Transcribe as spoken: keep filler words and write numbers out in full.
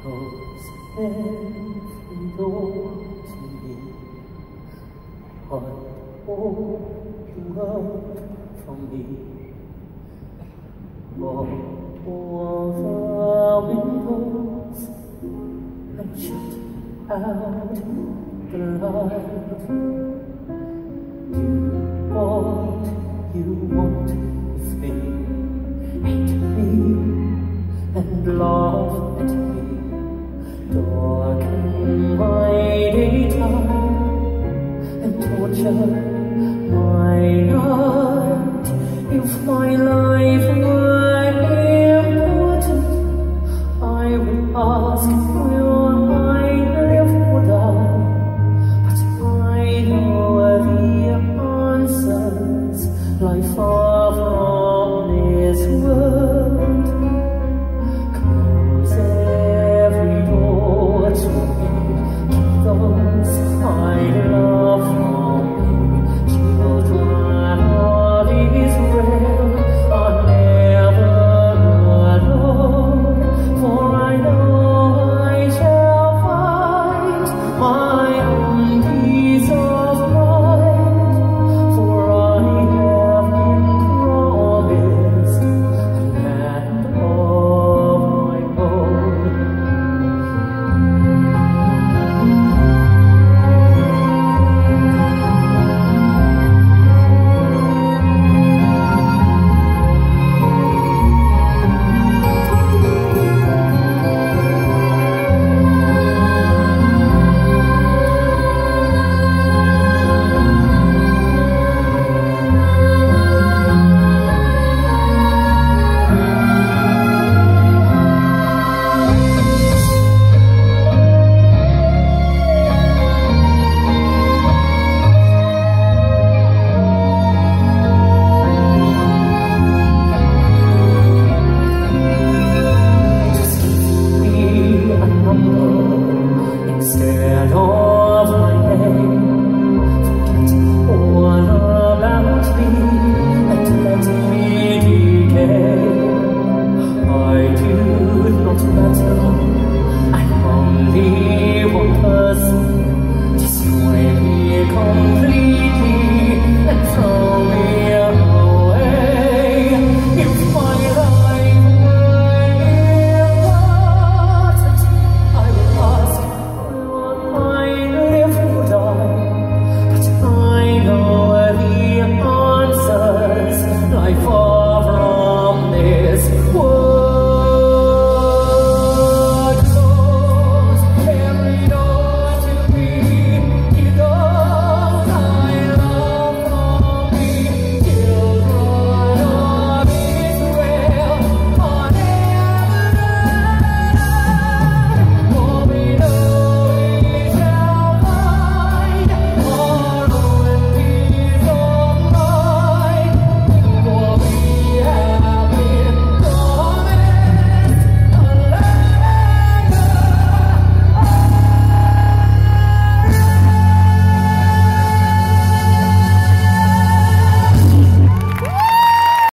close every door to me. Hide all the world from me. Lock all the windows and shut out the light. Do what you want with me. Hate me and laugh at me. Darken my daytime and torture my night. If my life were important, I would ask, will I live or die? But I know the answers lie far from this world. Close every door to me, keep those I love from me. Children of Israel are never alone, for I know I shall find my own peace of mind, for I have been promised a land of my own. Instead of my name, forget all about me and let me decay. I do not matter, I'm only one person. Destroy me completely and throw